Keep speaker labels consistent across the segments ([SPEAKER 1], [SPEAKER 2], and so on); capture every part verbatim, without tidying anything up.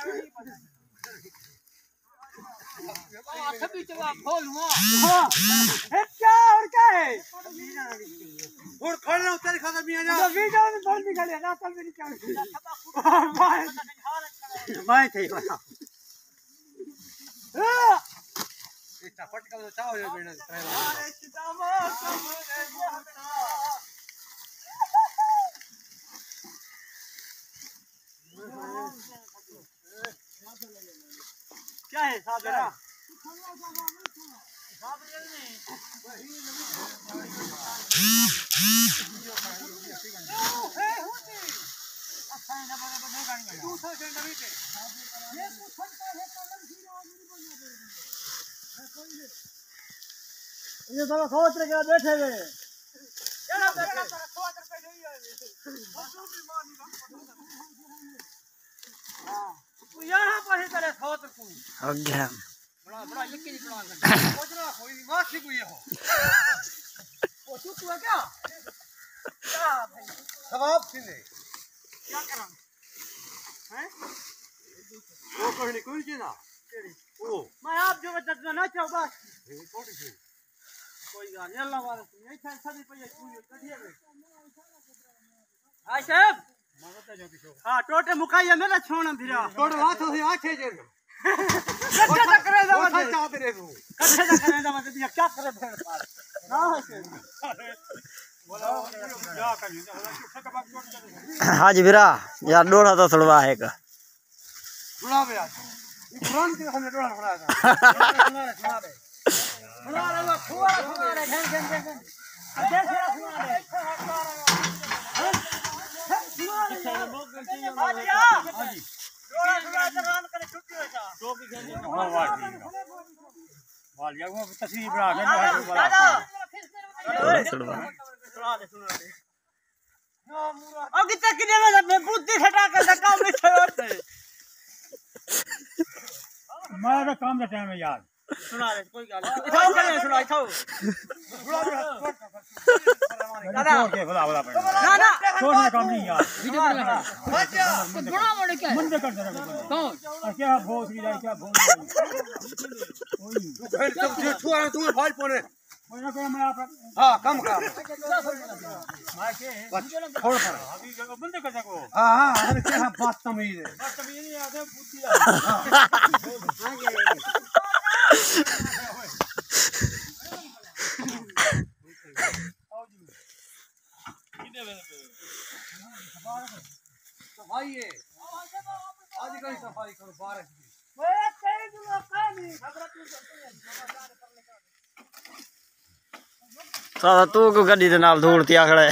[SPEAKER 1] सभी जवाब खोल हुआ हां है क्या और क्या है और खड़े रहो तेरे खाता मियां जा वीडियो में बोल भी खड़े ना कल मेरी क्या मैं थे बता इतना पटका तो चाहो ये बेटा अरे सीतामा तुमने क्या है साबरा साबरा नहीं वही है होती अच्छा ना बड़े बड़े गाड़ी में तू सौ से नवी के ये पूछता है कलम जीरो आदमी बनना पड़ेगा ये सब सोच रहे क्या बैठे हुए चलो बैठा सोच रहे नहीं है बसों भी मानी हां तू यहां पर ही करे सोच को हो गया बड़ा बड़ा लिख के निकलवा कर सोच रहा कोई मासी को ये हो वो तू तू है क्या क्या भाई सवाब सीने क्या करा हैं वो करने कोई की ना ओ मैं आप जो बता ना चाहो बस छोटी सी कोई गाल नहीं अल्लाह वाले नहीं अच्छा सभी पे ये कढ़िए में हां साहब मारता जो किसो हां टोटे मुकाइया मेरा छोड़ फिरा टोटे हाथ से आछे जे कच्चे तक करे दा मत चाहत रे तू कच्चे तक करे दा मत दिया क्या करे भेड़ पार ना है बोला क्या करी हां जी वीरा यार डोड़ा तो छड़वा है का डोड़ा बे यार ये पुरान के हमें डोड़ा बनाया था सुना रे सुना रे सुना रे वो खुआ सुना रे घन घन घन देख रे सुना रे सुना रे हां जी हां जी डोड़ा डोड़ा दरान करे छुट्टी होता टोपी घेने हां वाह ठीक है वाल यार वो तस्वीर बना के दादा सुना दे सुना दे अब कितना किने में बुद्धि हटा के काम में छोड़ते हमारा काम का टाइम है यार सुना दे कोई गाल इठाओ करे सुना इठाओ दादा ओके बोला बोला ना ना छोड़ने काम नहीं यार अच्छा बड़ा बड़ा क्या मन कर जरा कौन क्या भोज भी जाए क्या भोज ओए सब जो छुआ तुम्हें फाल पड़े कोई ना कोई मैं आप हां कम कर मार के छोड़ पर अभी जगह बंद कर सको हां हां अरे क्या बात तमीज है बात तमीज नहीं आते बुद्धि सफाई है आज कहीं सफाई करो बारिश की ओए कई दिन कानी खबर तू सारा तू को गड्डी दे नाल धूल ती आखड़ा है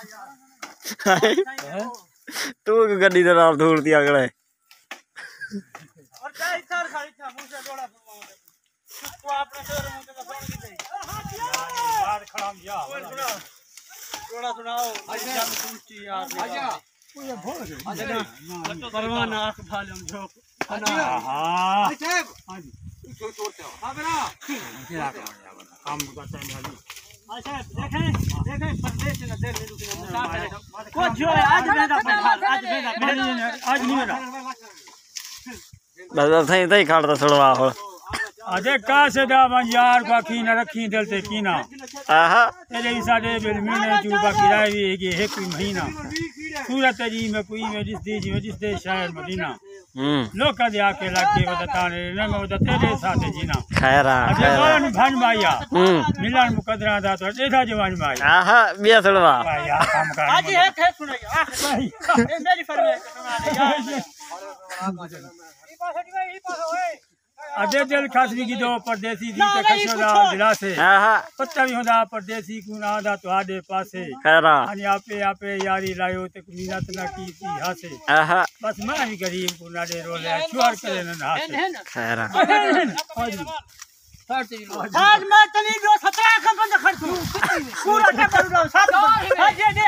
[SPEAKER 1] तू को गड्डी दे नाल धूल ती आखड़ा है और चाय चार खाई था मुंह से डोड़ा तू आपने शोर मुंह से फोन की दे बाहर खड़ा हम जा डोड़ा सुनाओ अच्छा पूछती यार आजा ये भोज आजा परवाना आंख भाल हम झोक हां साहब हां जी तो छोड़ते हो हां बेरा क्या काम करता है भाई अच्छा देखें देखें परदेश न देख ले कुछ जो है आज मेरा बैठा आज मेरा आज नहीं मेरा बस सही सही खाड़ता छड़वा हो अजे का से दा यार बाकी न रखी दिल से कीना आहा तेरे साडे बिल महीने चू बाकी रह भी कि एक महीना सूरत जी में कोई में जिस देश में जिस देश शहर मदीना हम्म लोग दे आके लाके बता ने रंग बता तेरे साथ जीना खैरा अजे बोलन भन भाईया हम्म मिलन मुकदरा दा तो देखा जवान भाई आहा बिया छड़वा भाईया काम कर आज एक है सुनेगा भाई ये मेरी फरमाइश सुना दे यार ई पास हट गई ई पास ओए अदे दिल खासवी की दो परदेसी दी ते कशोदा दिला से हां हां पत्ता भी होदा परदेसी को ना दा तोहाडे पासे खैरा अनि आपे आपे यारी लायो ते मिन्नत ना की थी हासे हां बस मैं भी गरीब को नाडे रोले छुआर करे न हासे खैरा आज मैं तनी जो सत्रह का बंद खर्च पूरा टेबल रो साथ आज दे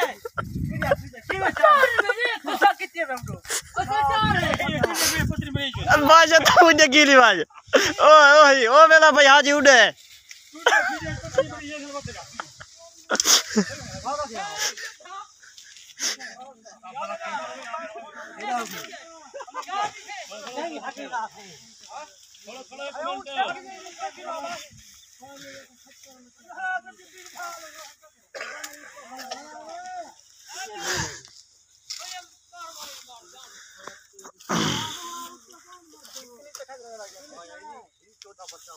[SPEAKER 1] कितने रंगो बाजा तो मुझे गिरी बाज ओ ओही ओ मेरा भाई हाजी उड़े नहीं हटेगा थोड़ा थोड़ा एक मिनट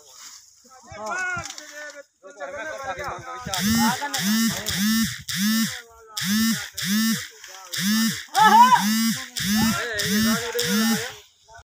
[SPEAKER 1] हाँ